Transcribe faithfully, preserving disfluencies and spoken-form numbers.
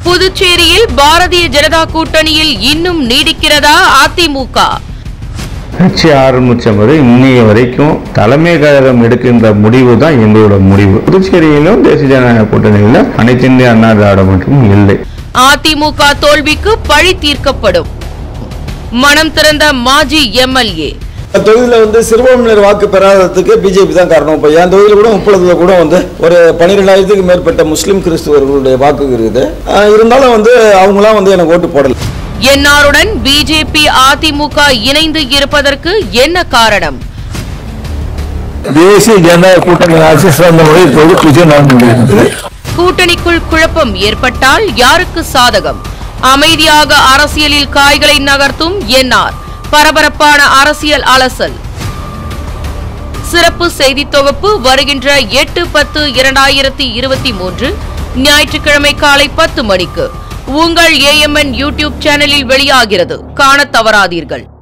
புதுச்சேரியில் பாரதிய ஜனதா கூட்டணியில் இன்னும் நீடிக்கிறதா அதிமுக? கட்சி ஆரம்பிச்ச முறை இன்னைய வரைக்கும் தலைமை கழகம் எடுக்கின்ற முடிவு தான் எங்களோட முடிவு. புதுச்சேரியிலும் தேசிய ஜனநாயக கூட்டணியில அனைத்து இந்திய அண்ணா திராவிட மற்றும் இல்லை. அதிமுக தோல்விக்கு பழி தீர்க்கப்படும். மனம் திறந்த மாஜி எம்எல்ஏ. தொகுதியில் வந்து சிறுபான்மையினர் வாக்கு பெறாததுக்கு பிஜேபி தான் காரணம். இப்போ என் தொகுதியில் கூட முப்பதுல கூட வந்து ஒரு பன்னிரெண்டாயிரத்துக்கு மேற்பட்ட முஸ்லீம் கிறிஸ்துவர்களுடைய வாக்கு இருக்குது. இருந்தாலும் வந்து அவங்களாம் வந்து எனக்கு ஓட்டு போடல. என்ஆருடன் பிஜேபி அதிமுக இணைந்து இருப்பதற்கு என்ன காரணம்? தேசிய ஜனநாயக கூட்டணி ஆட்சி சிறந்த முறையில் கூட்டணிக்குள் குழப்பம் ஏற்பட்டால் யாருக்கு சாதகம்? அமைதியாக அரசியலில் காய்களை நகர்த்தும் என்ஆர். பரபரப்பான அரசியல் அலசல். சிறப்பு செய்தி தொகுப்பு வருகின்ற எட்டு பத்து இரண்டாயிரத்தி இருபத்தி மூன்று ஞாயிற்றுக்கிழமை காலை பத்து மணிக்கு உங்கள் ஏஎம்என் யூடியூப் சேனலில் வெளியாகிறது. காண தவறாதீர்கள்.